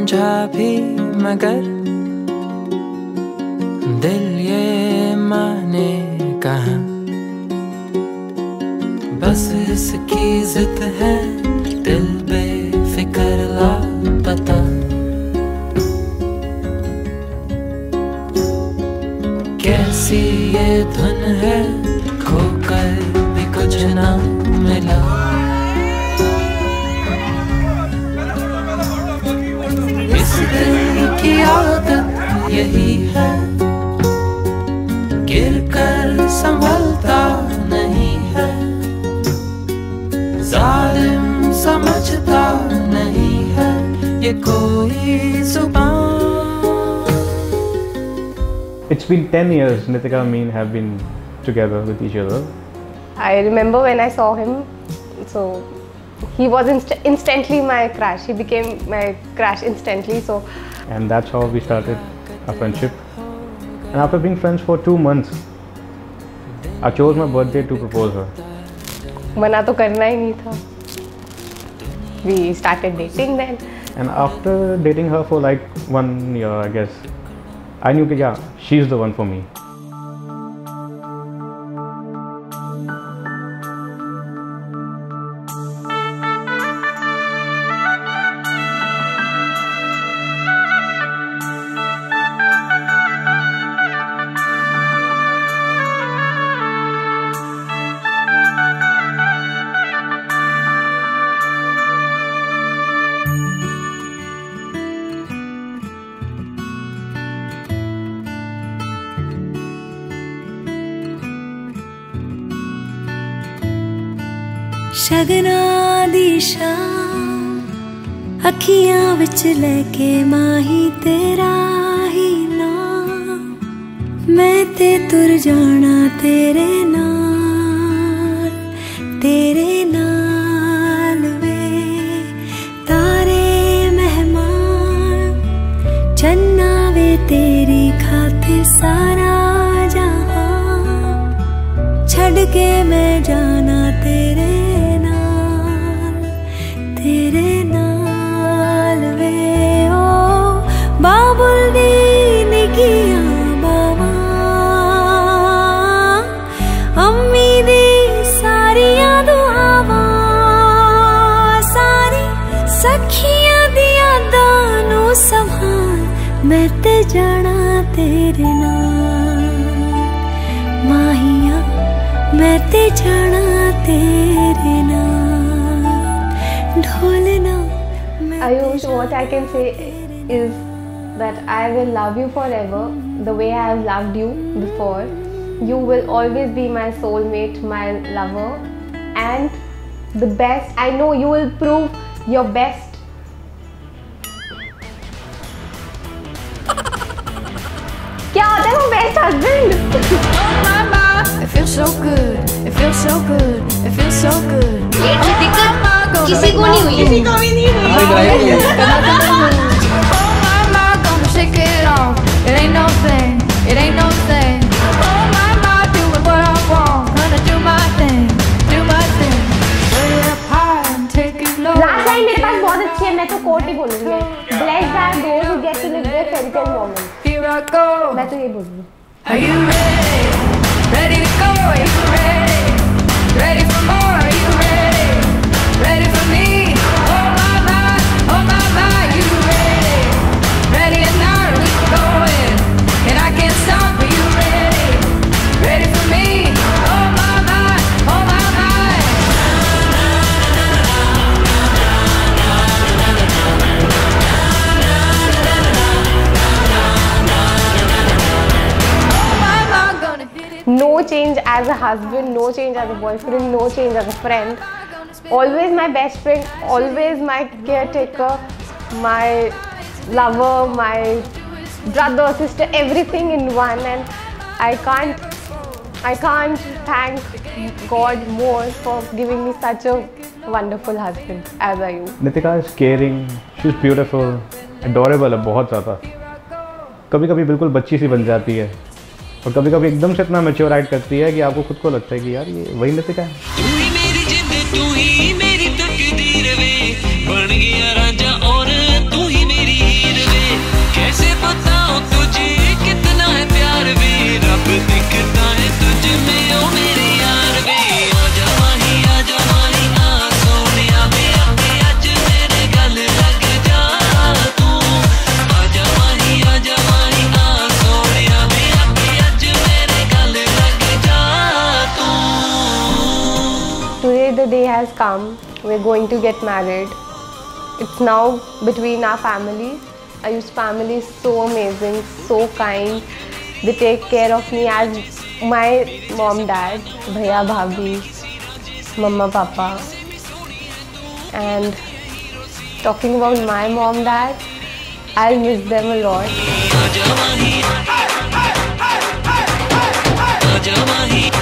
समझा भी मगर दिल ये माने कहाँ, बस इसकी जिद है दिल बेफिक्र लापता। कैसी ये धुन है खोकर भी कुछ ना मिला। इस दिल की आदत यही है, गिर कर संभलता नहीं है, जालिम समझता नहीं है ये कोई जुबान। It's been 10 years Nitika and me have been together with each other. I remember when I saw him, so he was instantly my crush. He became my crush instantly. So, and that's how we started our friendship. And after being friends for 2 months, I chose my birthday to propose her. मना तो करना ही नहीं था. We started dating then. And after dating her for like 1 year, I guess, I knew that yeah, she's the one for me. शगना दी शाम अखियां विच लेके माही तेरा ही नाम, मैं ते तुर जाना तेरे नाल वे। तारे मेहमान चन्ना वे तेरी खातिर सारा जहां, छड़ के मैं जाना तेरे नाल वे। ओ बाबुल दी निगियां बावा, अम्मी दी सारियां दुआवां, सारी सखियां दी यादां नू संभाल, मैं ते जाना तेरे नाल माहिया, मैं ते जाना तेरे नाल। Ayush, what I can say is that I will love you forever the way I have loved you before. You will always be my soulmate, my lover, and the best. I know you will prove your best. क्या होता है वो best husband? It feels so good, it feels so good, it feels so good. ये दिक्कत किसी को नहीं हुई, किसी को भी नहीं हुई। Oh my, gonna shake it off. It ain't no thing, it ain't no thing. Oh my, doing what I want, gonna do my thing, do my thing. Way up high and take it low. Last line मेरे पास बहुत अच्छी है, मैं तो coat ही बोलूँगी। Blessed are those who get to live their fairy tale moments. Here I go. मैं तो ये बोलूँगी। Are you ready? Ready to go? Are you ready? Ready for more? Are you ready? Ready for me? Oh my, you ready? Ready or not, we going, and I can't stop. Are you ready? Ready for me? Oh my, gonna hit it. No change as a husband, no change as a boyfriend, no change as a friend. Always my best friend, always my caretaker, my lover, my brother, sister, everything in one. And I can't thank God more for giving me such a wonderful husband as are you. Nitika is caring, she's beautiful, adorable है बहुत ज़्यादा। कभी कभी बिल्कुल बच्ची सी बन जाती है और कभी कभी एकदम से इतना मैच्योर एक्ट करती है कि आपको खुद को लगता है कि यार ये वही नितिका है। तू ही मेरी जिंद, तू ही मेरी तकदीर वे, बन गया रांझा और तू ही मेरी come. We're going to get married. It's now between our families. Ayush's family is so amazing, so kind. They take care of me as my mom, dad, bhaiya, bhabhi, mama, papa. And talking about my mom, dad, I'll miss them a lot.